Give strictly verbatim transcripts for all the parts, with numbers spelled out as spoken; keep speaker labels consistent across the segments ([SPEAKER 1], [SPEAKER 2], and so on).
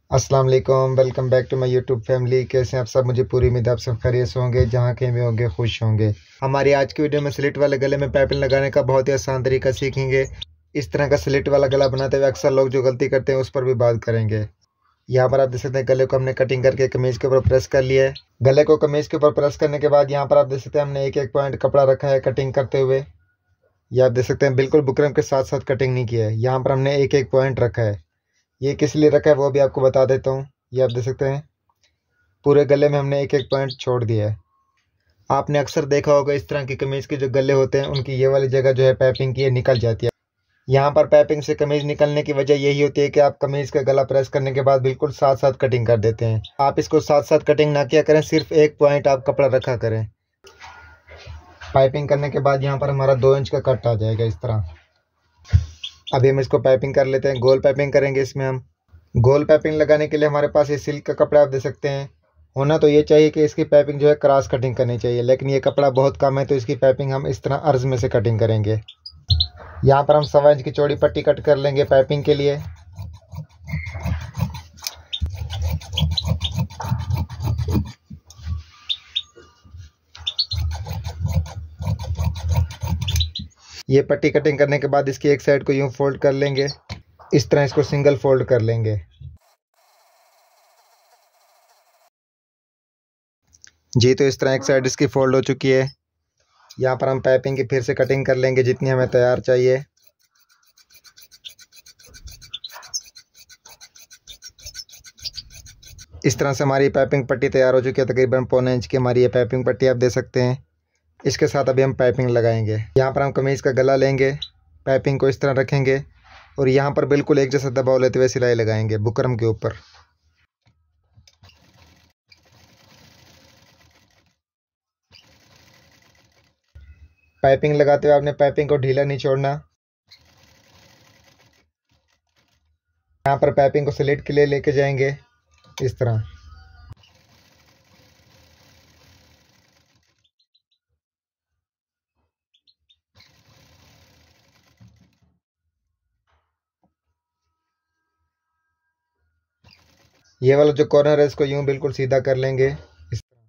[SPEAKER 1] अस्सलाम वालेकुम, welcome back to my YouTube family. कैसे हैं आप सब? मुझे पूरी उम्मीद है आप सब खैरियत से होंगे, जहाँ कहीं भी होंगे खुश होंगे। हमारी आज की वीडियो में स्लिट वाले गले में पाइपिंग लगाने का बहुत ही आसान तरीका सीखेंगे। इस तरह का स्लिट वाला गला बनाते हुए अक्सर लोग जो गलती करते हैं उस पर भी बात करेंगे। यहाँ पर आप देख सकते हैं गले को हमने कटिंग करके कमीज के ऊपर प्रेस कर लिया है। गले को कमीज के ऊपर प्रेस करने के बाद यहाँ पर आप देख सकते हैं हमने एक एक पॉइंट कपड़ा रखा है कटिंग करते हुए। ये आप देख सकते हैं बिल्कुल बुकरम के साथ साथ कटिंग नहीं किया है। यहाँ पर हमने एक एक पॉइंट रखा है। ये किस लिए रखा है वो भी आपको बता देता हूँ। ये आप देख सकते हैं पूरे गले में हमने एक एक पॉइंट छोड़ दिया है। आपने अक्सर देखा होगा इस तरह की कमीज के जो गले होते हैं उनकी ये वाली जगह जो है पाइपिंग की ये निकल जाती है। यहाँ पर पाइपिंग से कमीज निकलने की वजह यही होती है कि आप कमीज का गला प्रेस करने के बाद बिल्कुल साथ साथ कटिंग कर देते हैं। आप इसको साथ साथ कटिंग ना किया करें, सिर्फ एक पॉइंट आप कपड़ा रखा करें। पाइपिंग करने के बाद यहाँ पर हमारा दो इंच का कट आ जाएगा इस तरह। अभी हम इसको पाइपिंग कर लेते हैं। गोल पाइपिंग करेंगे इसमें हम। गोल पाइपिंग लगाने के लिए हमारे पास ये सिल्क का कपड़ा आप दे सकते हैं। होना तो ये चाहिए कि इसकी पाइपिंग जो है क्रॉस कटिंग करनी चाहिए, लेकिन ये कपड़ा बहुत कम है तो इसकी पाइपिंग हम इस तरह अर्ज में से कटिंग करेंगे। यहाँ पर हम सवा इंच की चौड़ी पट्टी कट कर लेंगे पाइपिंग के लिए। ये पट्टी कटिंग करने के बाद इसकी एक साइड को यूं फोल्ड कर लेंगे। इस तरह इसको सिंगल फोल्ड कर लेंगे। जी, तो इस तरह एक साइड इसकी फोल्ड हो चुकी है। यहाँ पर हम पाइपिंग की फिर से कटिंग कर लेंगे जितनी हमें तैयार चाहिए। इस तरह से हमारी पाइपिंग पट्टी तैयार हो चुकी है। तकरीबन पौने इंच की हमारी ये पाइपिंग पट्टी आप दे सकते हैं। इसके साथ अभी हम पाइपिंग लगाएंगे। यहाँ पर हम कमीज़ का गला लेंगे, पाइपिंग को इस तरह रखेंगे और यहाँ पर बिल्कुल एक जैसा दबाव लेते हुए सिलाई लगाएंगे बुकरम के ऊपर। पाइपिंग लगाते हुए आपने पाइपिंग को ढीला नहीं छोड़ना। यहाँ पर पाइपिंग को स्लिट के लिए लेके जाएंगे इस तरह। ये वाला जो कॉर्नर है इसको यूं बिल्कुल सीधा कर लेंगे इस तरह।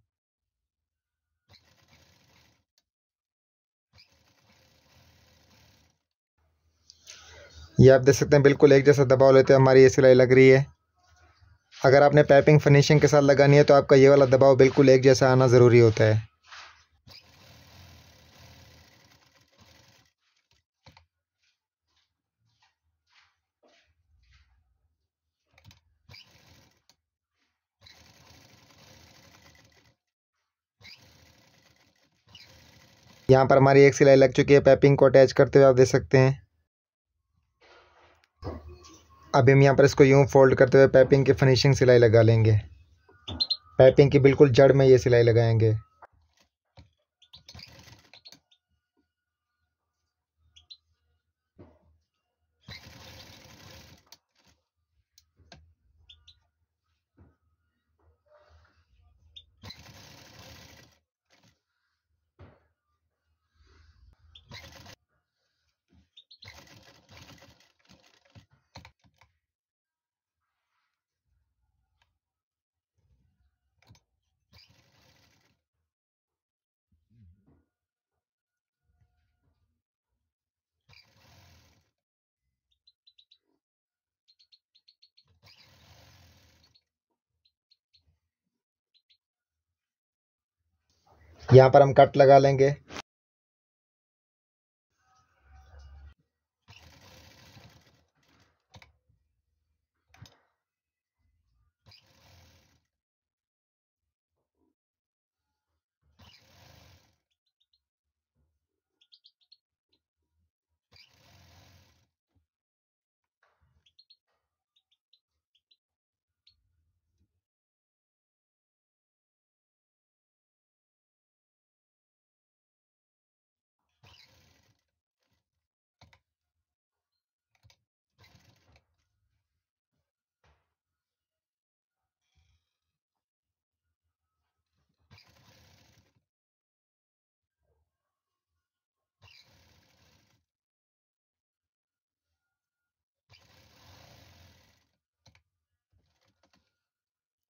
[SPEAKER 1] ये आप देख सकते हैं बिल्कुल एक जैसा दबाव लेते हुए हमारी ये सिलाई लग रही है। अगर आपने पाइपिंग फिनिशिंग के साथ लगानी है तो आपका ये वाला दबाव बिल्कुल एक जैसा आना ज़रूरी होता है। यहाँ पर हमारी एक सिलाई लग चुकी है। पाइपिंग को अटैच करते हुए आप देख सकते हैं। अभी हम यहाँ पर इसको यूं फोल्ड करते हुए पाइपिंग की फिनिशिंग सिलाई लगा लेंगे। पाइपिंग की बिल्कुल जड़ में ये सिलाई लगाएंगे। यहाँ पर हम कट लगा लेंगे।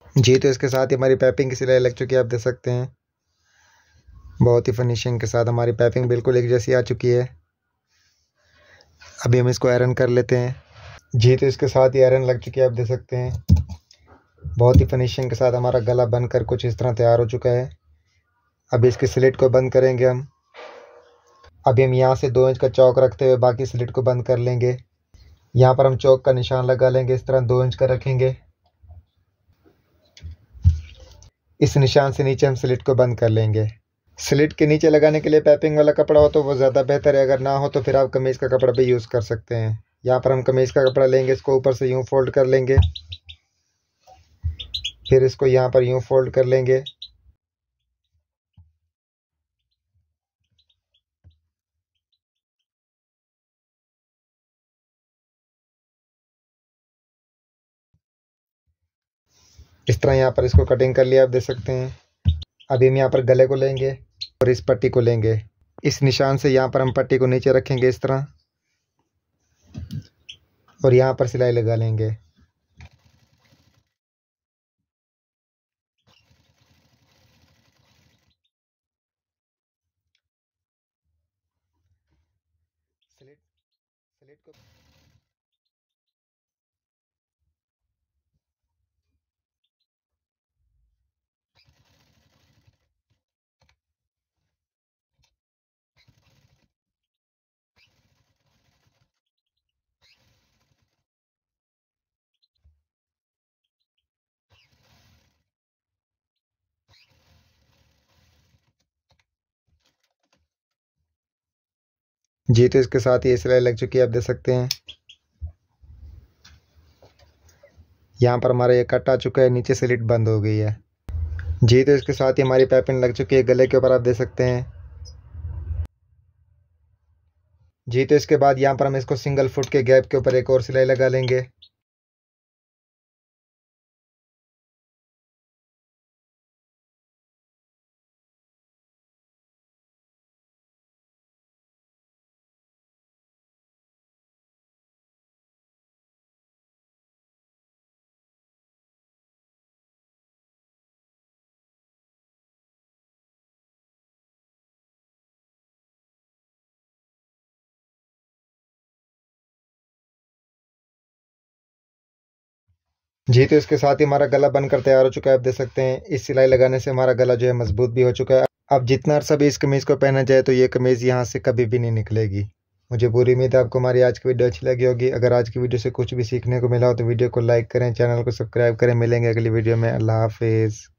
[SPEAKER 1] जी तो इसके साथ ही हमारी पाइपिंग की सिलाई लग चुकी है, आप देख सकते हैं बहुत ही फिनिशिंग के साथ हमारी पाइपिंग बिल्कुल एक जैसी आ चुकी है। अभी हम इसको आयरन कर लेते हैं। जी तो इसके साथ ही आयरन लग चुकी है, आप देख सकते हैं बहुत ही फिनिशिंग के साथ हमारा गला बनकर कुछ इस तरह तैयार हो चुका है। अभी इसकी स्लिट को बंद करेंगे हम। अभी हम यहाँ से दो इंच का चौक रखते हुए बाकी स्लिट को बंद कर लेंगे। यहाँ पर हम चौक का निशान लगा लेंगे, इस तरह दो इंच का रखेंगे। इस निशान से नीचे हम स्लिट को बंद कर लेंगे। स्लिट के नीचे लगाने के लिए पाइपिंग वाला कपड़ा हो तो वो ज़्यादा बेहतर है, अगर ना हो तो फिर आप कमीज़ का कपड़ा भी यूज़ कर सकते हैं। यहाँ पर हम कमीज़ का कपड़ा लेंगे, इसको ऊपर से यूँ फोल्ड कर लेंगे, फिर इसको यहाँ पर यूँ फोल्ड कर लेंगे। इस तरह यहाँ पर इसको कटिंग कर लिया, आप देख सकते हैं। अभी हम यहाँ पर गले को लेंगे और इस पट्टी को लेंगे। इस निशान से यहाँ पर हम पट्टी को नीचे रखेंगे इस तरह, और यहाँ पर सिलाई लगा लेंगे। स्लिट स्लिट को जी तो इसके साथ ये सिलाई लग चुकी है, आप देख सकते हैं। यहाँ पर हमारा ये कट आ चुका है, नीचे स्लिट बंद हो गई है। जी तो इसके साथ ही हमारी पाइपिंग लग चुकी है गले के ऊपर, आप देख सकते हैं। जी तो इसके बाद यहाँ पर हम इसको सिंगल फुट के गैप के ऊपर एक और सिलाई लगा लेंगे। जी तो इसके साथ ही हमारा गला बनकर तैयार हो चुका है, आप देख सकते हैं। इस सिलाई लगाने से हमारा गला जो है मजबूत भी हो चुका है। अब जितना अरसा भी इस कमीज़ को पहना जाए तो ये कमीज़ यहाँ से कभी भी नहीं निकलेगी। मुझे पूरी उम्मीद है आपको हमारी आज की वीडियो अच्छी लगी होगी। अगर आज की वीडियो से कुछ भी सीखने को मिला हो तो वीडियो को लाइक करें, चैनल को सब्सक्राइब करें। मिलेंगे अगली वीडियो में। अल्लाह हाफिज़।